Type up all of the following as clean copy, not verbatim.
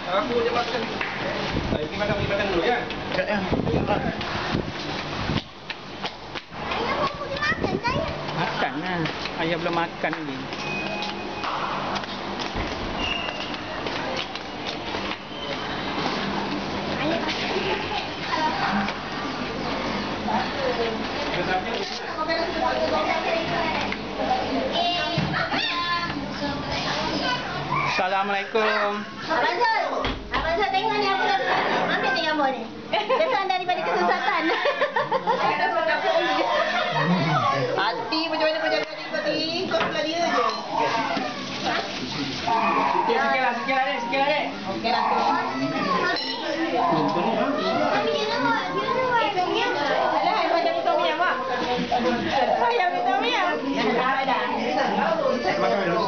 Aku je makan. Pergi makan dulu ya. Dekat ya. Ayah mau pergi makan saya. Makan lah. Ayah belum makan lagi. Assalamualaikum. Abang Sol tengok ni apa dah ambil ni gambar ni. Kesan daripada kesesatan. Hati macam mana penjaga tadi? Kau pula dia je. Sikit lah dek. Okey dah tu. Alah, macam ni Tommy apa? Saya ambil Tommy ya. Dah. Makan dulu.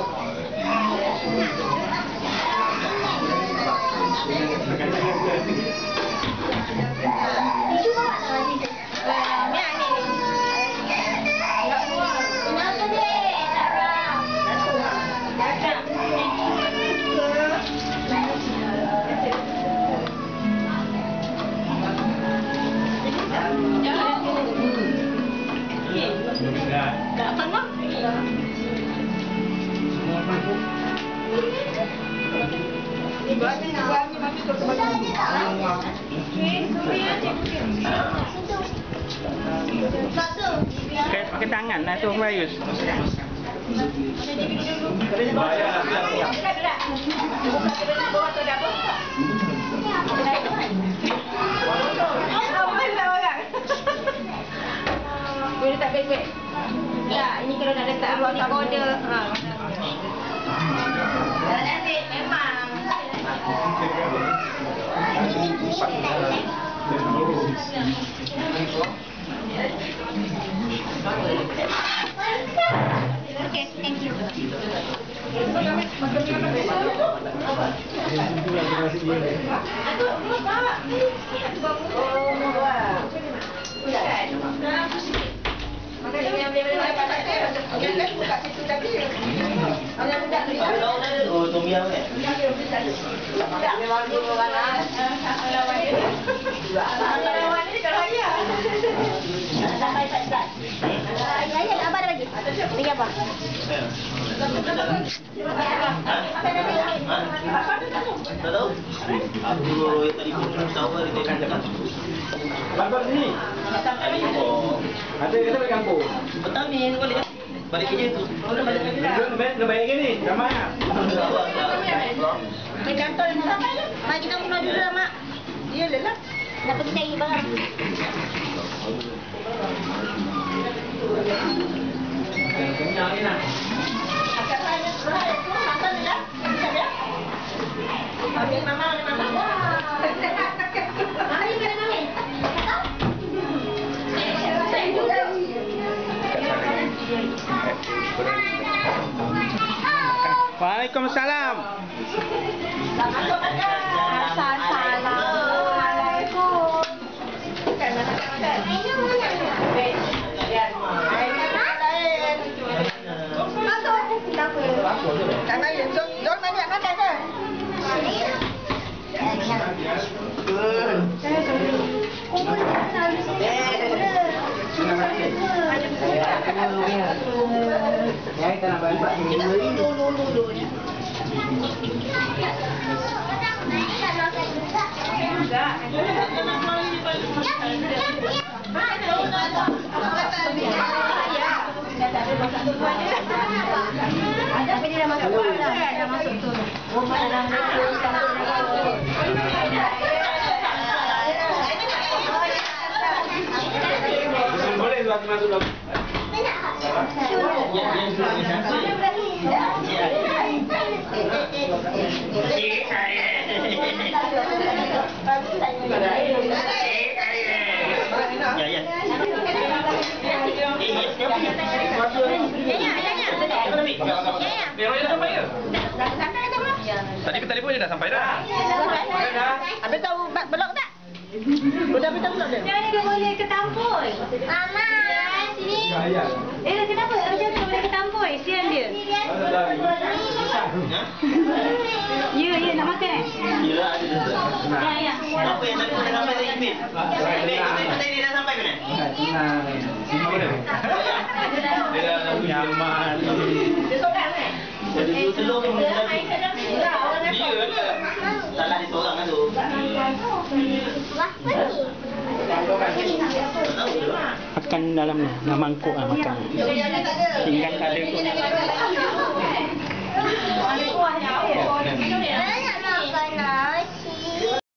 Pakai tangan lah tu Bayus. Boleh letak beg-beg? Tak, ini kalau nak letak ni border. Nanti memang. Okay, thank you. Oh, tom yum eh? Ayah abang dah bagi. Bagi apa? Tak tahu? Aku yang tadi pun tahu hari tadi kan. Bapak sini. Hari oh. Ada kata balik kampung. Petang ni balik. Balik kerja tu. Balik kerja. Dah baik ke ni? Ramai ah. Ke kantor ni sampai dah. Mak kita pulang dulu lah mak. Iyalah. Nak pergi cari barang. Kenyang ni nak. Ambil mama, ambil mama. Mami pada mami. Waalaikumsalam. Assalamualaikum. Tak main. Jom banyak makan ke? Ya, kita nak balik. Tapi dia dah masuk dah. Dah masuk tu. Rumah dalam lekor Boleh tuan masuk dulu. Tadi telefon je dah sampai dah. Habis tahu blok tak? Udah habis tahu blok dia? Macam mana dia boleh ketampoi? Mama, sini. Ya. Kenapa? Macam mana boleh ketampoi? Sian dia. Ha? Ya, ya nak makan eh? Ya, ada. Ya, ya. Apa yang tadi dah sampai tadi, Bin? Tadi dah sampai, Bin? Nyaman. Jadi dua telur pun dah. Ya ke? Salah dia seorang kan tu. Wah, pergi. Tak tahu ke? Makan dalam ni. Dah mangkuk lah makan. Tinggal tak ada kot. Kuahnya apa? Eh,